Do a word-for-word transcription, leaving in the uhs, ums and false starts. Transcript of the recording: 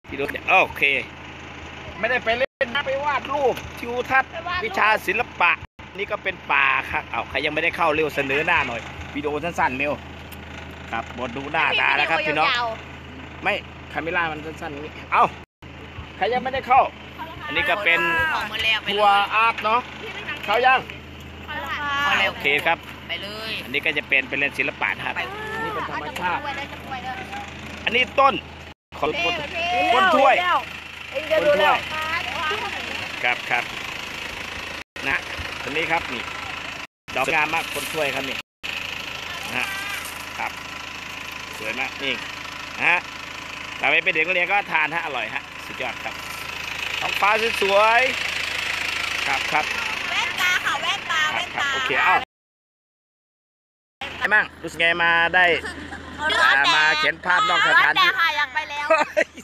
ที่ดูเนี่ยโอเคไม่ได้ไปเล่นนะไปวาดรูปทิวทัศน์วิชาศิลปะนี่ก็เป็นป่าครับเอาใครยังไม่ได้เข้าเร็วเสนอหน้าหน่อยวิดีโอสั้นๆเร็วครับบทดูหน้าตาแล้วครับพี่น้องไม่คาเมล่ามันสั้นๆอย่างนี้เอาใครยังไม่ได้เข้าอันนี้ก็เป็นทัวร์อาร์ตเนาะเข้ายังโอเคครับไปเลยอันนี้ก็จะเป็นเป็นเรื่องศิลปะครับอันนี้เป็นธรรมชาติอันนี้ต้นของต้นต้นถ้วยต้นถ้วยครับครับนะตรงนี้ครับนี่ดอกงามมากต้นถ้วยครับนี่นะครับสวยมากนี่นะฮะถ้าไปเป็นเด็กนักเรียนก็ทานฮะอร่อยฮะสุดยอดครับท้องฟ้าสวยๆครับครับแว่นตาค่ะแว่นตาแว่นตาโอเคเอ้าไงบ้างรู้สึกไงมาได้มาเขียนภาพนอกสถานที่ค่ะอยากไปแล้ว